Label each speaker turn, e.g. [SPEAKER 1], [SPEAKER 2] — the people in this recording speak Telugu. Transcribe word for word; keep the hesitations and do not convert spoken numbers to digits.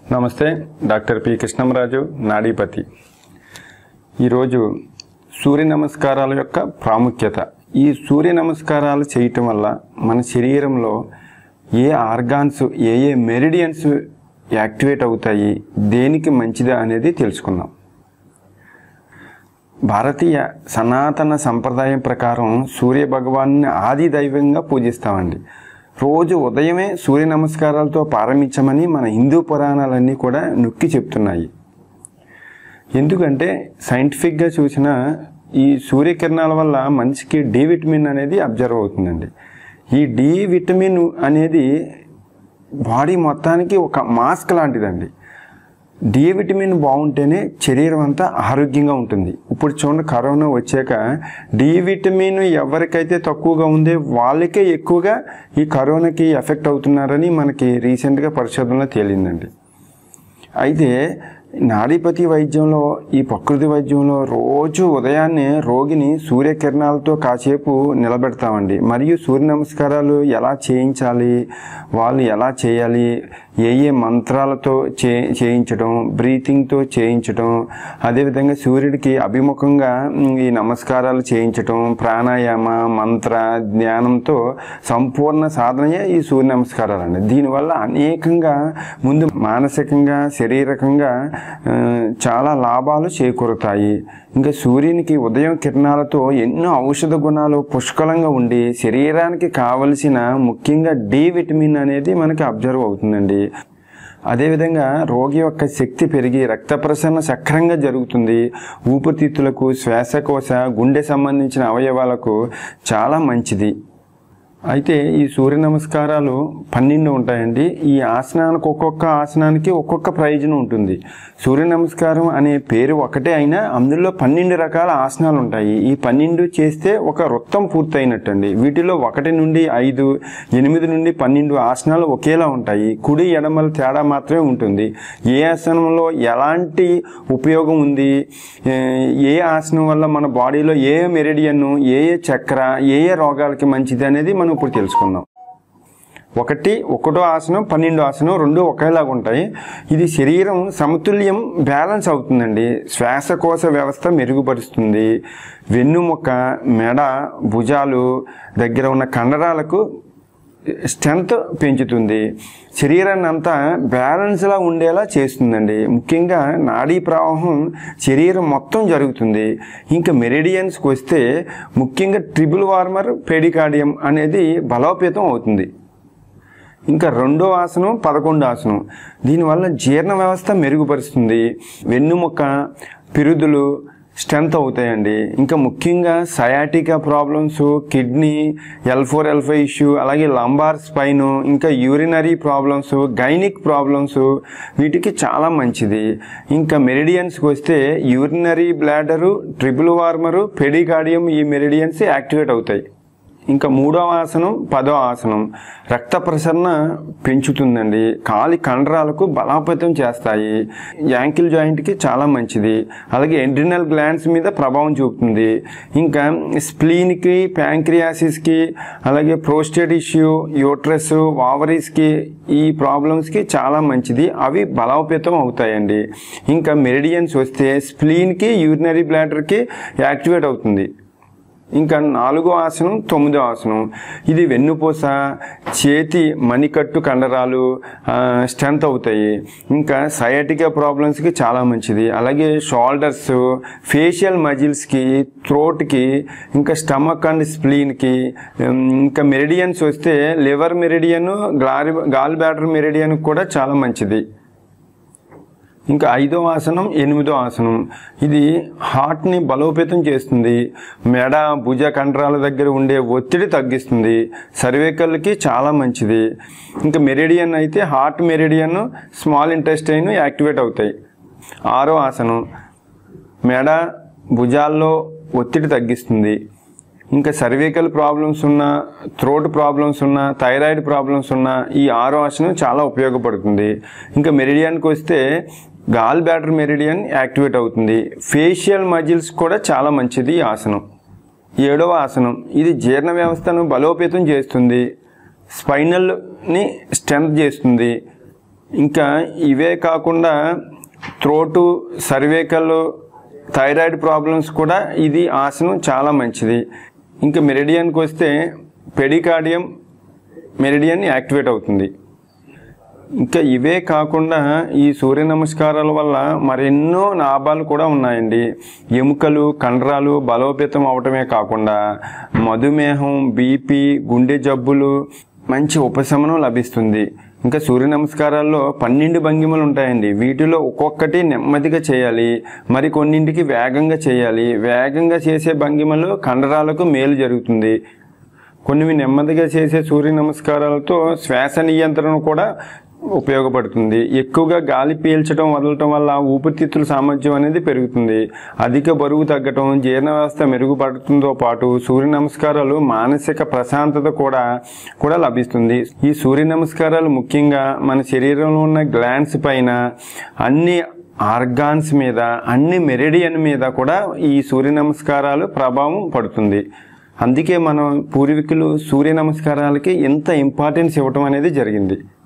[SPEAKER 1] నమస్తే, డాక్టర్ పి కృష్ణంరాజు, నాడీపతి. ఈరోజు సూర్య నమస్కారాల యొక్క ప్రాముఖ్యత. ఈ సూర్య నమస్కారాలు చేయటం వల్ల మన శరీరంలో ఏ ఆర్గాన్స్, ఏ ఏ మెరిడియన్స్ యాక్టివేట్ అవుతాయి, దేనికి మంచిదా అనేది తెలుసుకుందాం. భారతీయ సనాతన సంప్రదాయం ప్రకారం సూర్య భగవాన్ని ఆది దైవంగా పూజిస్తామండి. రోజు ఉదయమే సూర్య నమస్కారాలతో ప్రారంభించమని మన హిందూ పురాణాలన్నీ కూడా నొక్కి చెప్తున్నాయి. ఎందుకంటే సైంటిఫిక్గా చూసిన ఈ సూర్యకిరణాల వల్ల మనిషికి డి విటమిన్ అనేది అబ్జర్వ్ అవుతుందండి. ఈ డి విటమిన్ అనేది బాడీ మొత్తానికి ఒక మాస్క్ లాంటిదండి. డి విటమిన్ బాగుంటేనే శరీరం అంతా ఆరోగ్యంగా ఉంటుంది. ఇప్పుడు చూడండి, కరోనా వచ్చాక డి విటమిన్ ఎవరికైతే తక్కువగా ఉందో వాళ్ళకే ఎక్కువగా ఈ కరోనాకి ఎఫెక్ట్ అవుతున్నారని మనకి రీసెంట్గా పరిశోధనలో తేలిందండి. అయితే నాడీపతి వైద్యంలో, ఈ ప్రకృతి వైద్యంలో రోజు ఉదయాన్నే రోగిని సూర్యకిరణాలతో కాసేపు నిలబెడతామండి. మరియు సూర్య నమస్కారాలు ఎలా చేయించాలి, వాళ్ళు ఎలా చేయాలి, ఏ ఏ మంత్రాలతో చే చేయించడం బ్రీతింగ్తో చేయించడం, అదేవిధంగా సూర్యుడికి అభిముఖంగా ఈ నమస్కారాలు చేయించడం, ప్రాణాయామ మంత్ర జ్ఞానంతో సంపూర్ణ సాధనయే ఈ సూర్య నమస్కారాలు అండి. దీనివల్ల అనేకంగా ముందు మానసికంగా, శారీరకంగా చాలా లాభాలు చేకూరుతాయి. ఇంకా సూర్యునికి ఉదయం కిరణాలతో ఎన్నో ఔషధ గుణాలు పుష్కలంగా ఉండి శరీరానికి కావలసిన ముఖ్యంగా డి విటమిన్ అనేది మనకి అబ్జర్వ్ అవుతుందండి. అదేవిధంగా రోగి యొక్క శక్తి పెరిగి రక్త ప్రసరణ సక్రంగా జరుగుతుంది. ఊపిరితిత్తులకు, శ్వాసకోశ, గుండె సంబంధించిన అవయవాలకు చాలా మంచిది. అయితే ఈ సూర్య నమస్కారాలు పన్నెండు ఉంటాయండి. ఈ ఆసనానికి ఒక్కొక్క ఆసనానికి ఒక్కొక్క ప్రయోజనం ఉంటుంది. సూర్య నమస్కారం అనే పేరు ఒకటే అయినా అందులో పన్నెండు రకాల ఆసనాలు ఉంటాయి. ఈ పన్నెండు చేస్తే ఒక వృత్తం పూర్తయినట్టు అండి. వీటిలో ఒకటి నుండి ఐదు, ఎనిమిది నుండి పన్నెండు ఆసనాలు ఒకేలా ఉంటాయి. కుడి ఎడమల తేడా మాత్రమే ఉంటుంది. ఏ ఆసనంలో ఎలాంటి ఉపయోగం ఉంది, ఏ ఆసనం వల్ల మన బాడీలో ఏ మెరిడియన్, ఏ ఏ చక్ర, ఏ ఏ రోగాలకి మంచిది అనేది మనం ఇప్పుడు తెలుసుకుందాం. ఒకటి ఒకటో ఆసనం, పన్నెండు ఆసనం రెండు ఒకేలాగా ఉంటాయి. ఇది శరీరం సమతుల్యం, బ్యాలెన్స్ అవుతుందండి. శ్వాసకోశ వ్యవస్థ మెరుగుపరుస్తుంది. వెన్నుముక, మెడ, భుజాలు దగ్గర ఉన్న కండరాలకు స్ట్రెంత్ పెంచుతుంది. శరీరాన్ని అంతా బ్యాలెన్స్లా ఉండేలా చేస్తుందండి. ముఖ్యంగా నాడీ ప్రవాహం శరీరం మొత్తం జరుగుతుంది. ఇంకా మెరిడియన్స్కి వస్తే ముఖ్యంగా ట్రిపుల్ వార్మర్ పెడికార్డియం అనేది బలోపేతం అవుతుంది. ఇంకా రెండో ఆసనం పదకొండు ఆసనం. దీనివల్ల జీర్ణ వ్యవస్థ మెరుగుపరుస్తుంది. వెన్నుముక, పిరుదులు స్ట్రెంత్ అవుతాయండి. ఇంకా ముఖ్యంగా sciatica problems, kidney, L four L five issue, అలాగే లంబార్ స్పైన్, ఇంకా యూరినరీ ప్రాబ్లమ్స్, గైనిక్ ప్రాబ్లమ్స్ వీటికి చాలా మంచిది. ఇంకా మెరిడియన్స్కి వస్తే urinary bladder, triple warmer, pericardium ఈ మెరిడియన్స్ యాక్టివేట్ అవుతాయి. ఇంకా మూడవ ఆసనం పదో ఆసనం రక్త ప్రసరణ పెంచుతుందండి. కాలి కండరాలకు బలోపేతం చేస్తాయి. యాంకిల్ జాయింట్కి చాలా మంచిది. అలాగే ఎండ్రినల్ గ్లాండ్స్ మీద ప్రభావం చూపుతుంది. ఇంకా స్ప్లీన్కి, ప్యాంక్రియాసిస్కి, అలాగే ప్రోస్టేట్ ఇష్యూ, యూట్రస్, ఓవరీస్కి ఈ ప్రాబ్లమ్స్కి చాలా మంచిది. అవి బలోపేతం అవుతాయండి. ఇంకా మెరిడియన్స్ వస్తే స్ప్లీన్కి, యూరినరీ బ్లాడర్కి యాక్టివేట్ అవుతుంది. ఇంకా నాలుగో ఆసనం తొమ్మిదో ఆసనం. ఇది వెన్నుపూస, చేతి మణికట్టు కండరాలు స్ట్రెంత్ అవుతాయి. ఇంకా సయాటికా ప్రాబ్లమ్స్కి చాలా మంచిది. అలాగే షోల్డర్స్, ఫేషియల్ మజిల్స్కి, థ్రోట్కి, ఇంకా స్టమక్ అండ్ స్ప్లీన్కి. ఇంకా మెరిడియన్స్ వస్తే liver meridian, gall gall bladder meridian కూడా చాలా మంచిది. ఇంకా ఐదో ఆసనం ఎనిమిదో ఆసనం. ఇది హార్ట్ని బలోపేతం చేస్తుంది. మెడ, భుజ కండరాల దగ్గర ఉండే ఒత్తిడి తగ్గిస్తుంది. సర్వైకల్కి చాలా మంచిది. ఇంకా మెరిడియన్ అయితే heart meridian, small intestine activate అవుతాయి. ఆరో ఆసనం మెడ, భుజాల్లో ఒత్తిడి తగ్గిస్తుంది. ఇంకా సర్వైకల్ ప్రాబ్లమ్స్ ఉన్నా, థ్రోట్ ప్రాబ్లమ్స్ ఉన్నా, థైరాయిడ్ ప్రాబ్లమ్స్ ఉన్నా ఈ ఆరో ఆసనం చాలా ఉపయోగపడుతుంది. ఇంకా మెరిడియన్కి వస్తే గాల్ బ్లాడర్ మెరిడియన్ యాక్టివేట్ అవుతుంది. ఫేషియల్ మజిల్స్ కూడా చాలా మంచిది ఈ ఆసనం. ఏడవ ఆసనం. ఇది జీర్ణ వ్యవస్థను బలోపేతం చేస్తుంది. స్పైనల్ని స్ట్రెంత్ చేస్తుంది. ఇంకా ఇవే కాకుండా త్రోటు, సర్వైకల్, థైరాయిడ్ ప్రాబ్లమ్స్ కూడా ఇది ఆసనం చాలా మంచిది. ఇంకా మెరిడియన్కి వస్తే పెడికార్డియం మెరిడియన్ యాక్టివేట్ అవుతుంది. ఇంకా ఇవే కాకుండా ఈ సూర్య నమస్కారాల వల్ల మరెన్నో లాభాలు కూడా ఉన్నాయండి. ఎముకలు, కండరాలు బలోపేతం అవటమే కాకుండా మధుమేహం, బీపీ, గుండె జబ్బులు మంచి ఉపశమనం లభిస్తుంది. ఇంకా సూర్య నమస్కారాల్లో పన్నెండు భంగిమలు ఉంటాయండి. వీటిలో ఒక్కొక్కటి నెమ్మదిగా చేయాలి, మరి కొన్నింటికి వేగంగా చేయాలి. వేగంగా చేసే భంగిమలో కండరాలకు మేలు జరుగుతుంది. కొన్ని నెమ్మదిగా చేసే సూర్య నమస్కారాలతో శ్వాస నియంత్రణ కూడా ఉపయోగపడుతుంది. ఎక్కువగా గాలి పీల్చడం వదలటం వల్ల ఊపిరితిత్తుల సామర్థ్యం అనేది పెరుగుతుంది. అధిక బరువు తగ్గటం, జీర్ణ వ్యవస్థ మెరుగుపడుతుందో పాటు సూర్య నమస్కారాలు మానసిక ప్రశాంతత కూడా కూడా లభిస్తుంది. ఈ సూర్య నమస్కారాలు ముఖ్యంగా మన శరీరంలో ఉన్న గ్లాండ్స్ పైన, అన్ని ఆర్గాన్స్ మీద, అన్ని మెరిడియన్ మీద కూడా ఈ సూర్య నమస్కారాలు ప్రభావం పడుతుంది. అందుకే మనం పూర్వీకులు సూర్య నమస్కారాలకి ఎంత ఇంపార్టెన్స్ ఇవ్వటం అనేది జరిగింది.